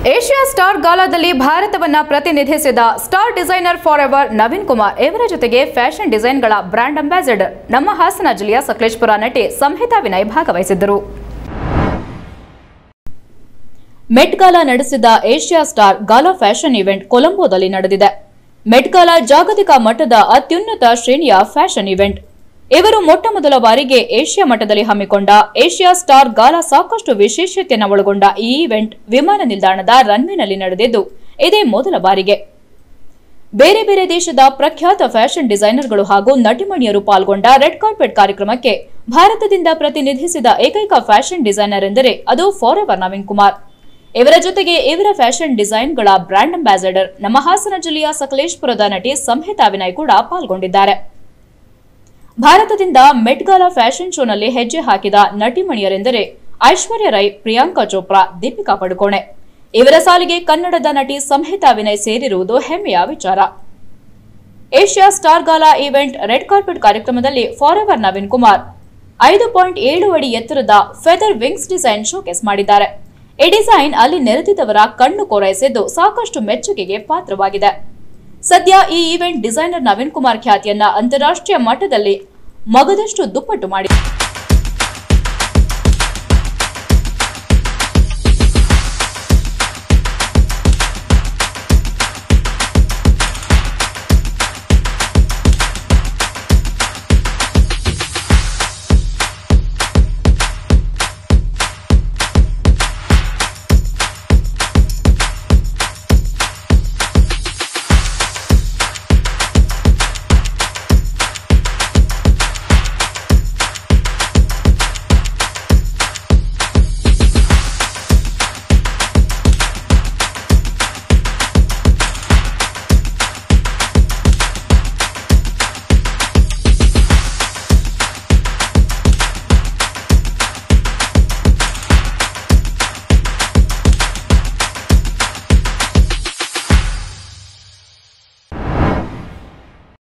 Asia star ಗಾಲಾದಲ್ಲಿ ಭಾರತವನ್ನ ಪ್ರತಿನಿಧಿಸಿದ star designer ಫಾರೆವರ್ನವೀನ್ಕುಮಾರ್ ಇವರ ಜೊತೆಗೆ ಫ್ಯಾಷನ್ ಡಿಸೈನ್ಗಳ ಬ್ರಾಂಡ್ ಅಂಬಾಸಿಡರ್ ನಮ್ಮ ಹಾಸನ ಜಿಲ್ಲೆಯ ಸಕಲೇಶಪುರ ನಟಿ ಸಂಹಿತಾ ವಿನಯ್ ಭಾಗವಹಿಸಿದ್ದರು. ಮೆಟ್ಗಾಲಾ ನಡೆಸಿದ Asia star gala fashion event ಕೊಲಂಬೋದಲ್ಲಿ ನಡೆದಿದೆ. ಮೆಟ್ಗಾಲಾ ಜಾಗತಿಕ ಮಟ್ಟದ ಅತ್ಯುನ್ನತ ಶ್ರೇಣಿಯ ಫ್ಯಾಷನ್ ಇವೆಂಟ್. ಇವರು ಮೊಟ್ಟಮೊದಲ ಬಾರಿಗೆ ಏಷ್ಯಾ ಮಟ್ಟದಲ್ಲಿ ಹಮ್ಮಿಕೊಂಡ ಏಷ್ಯಾ ಸ್ಟಾರ್ ಗಾಲಾ ಸಾಕಷ್ಟು ವಿಶೇಷತೆಯನ್ನು ಒಳಗೊಂಡ ಈ ಇವೆಂಟ್ ವಿಮಾನ ನಿಲ್ದಾಣದ ರನ್ವೇನಲ್ಲಿ ನಡೆದಿದ್ದು ಇದೇ ಮೊದಲ ಬಾರಿಗೆ. ಬೇರೆ ಬೇರೆ ದೇಶದ ಪ್ರಖ್ಯಾತ ಫ್ಯಾಷನ್ ಡಿಸೈನರ್ಗಳು ಹಾಗೂ ನಟಿಮಣಿಯರು ಪಾಲ್ಗೊಂಡ ರೆಡ್ ಕಾರ್ಪೆಟ್ ಕಾರ್ಯಕ್ರಮಕ್ಕೆ ಭಾರತದಿಂದ ಪ್ರತಿನಿಧಿಸಿದ ಏಕೈಕ ಫ್ಯಾಷನ್ ಡಿಸೈನರ್ ಎಂದರೆ ಅದು ಫಾರೆವರ್ನವೀನ್ಕುಮಾರ್. ಇವರ ಜೊತೆಗೆ ಇವರ ಫ್ಯಾಷನ್ ಡಿಸೈನ್ಗಳ ಬ್ರಾಂಡ್ ಅಂಬಾಸಿಡರ್ ನಮ್ಮ ಹಾಸನ ಜಿಲ್ಲೆಯ ಸಕಲೇಶಪುರದ ನಟಿ ಸಂಹಿತಾ ವಿನಯ್ ಕೂಡ ಪಾಲ್ಗೊಂಡಿದ್ದಾರೆ. ಭಾರತದಿಂದ ಮೆಟ್ಗಾಲಾ ಫ್ಯಾಷನ್ ಶೋನಲ್ಲಿ ಹೆಜ್ಜೆ ಹಾಕಿದ ನಟಿಮಣಿಯರೆಂದರೆ ಐಶ್ವರ್ಯ ರೈ, ಪ್ರಿಯಾಂಕಾ ಚೋಪ್ರಾ, ದೀಪಿಕಾ ಪಡುಕೋಣೆ. ಇವರ ಸಾಲಿಗೆ ಕನ್ನಡದ ನಟಿ ಸಂಹಿತಾ ವಿನಯ್ ಸೇರಿರುವುದು ಹೆಮ್ಮೆಯ ವಿಚಾರ. Asia star gala event red carpet ಕಾರ್ಯಕ್ರಮದಲ್ಲಿ ಫಾರೆವರ್ನವೀನ್ಕುಮಾರ್ 5.7 ಅಡಿ ಎತ್ತರದ ಫೆದರ್ವಿಂಗ್ಸ್ ಡಿಸೈನ್ ಶೋಕೇಸ್ ಮಾಡಿದ್ದಾರೆ. ಈ ಡಿಸೈನ್ ಅಲ್ಲಿ ನೆರೆದಿದ್ದವರ ಕಣ್ಣು ಕೊರೈಸಿದ್ದು ಸಾಕಷ್ಟು ಮೆಚ್ಚುಗೆಗೆ ಪಾತ್ರವಾಗಿದೆ. ಸದ್ಯ ಈ ಇವೆಂಟ್ ಡಿಸೈನರ್ ನವೀನ್ ಕುಮಾರ್ ಖ್ಯಾತಿಯನ್ನ ಅಂತಾರಾಷ್ಟ್ರೀಯ ಮಟ್ಟದಲ್ಲಿ ಮಗದಷ್ಟು ದುಪ್ಪಟ್ಟು ಮಾಡಿದೆ.